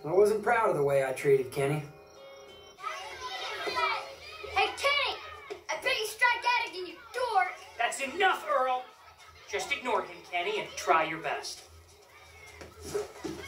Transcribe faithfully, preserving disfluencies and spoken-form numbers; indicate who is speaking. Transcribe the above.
Speaker 1: I wasn't proud of the way I treated Kenny.
Speaker 2: Hey, Kenny! I bet you strike out again, you dork!
Speaker 3: That's enough, Earl! Just ignore him, Kenny, and try your best.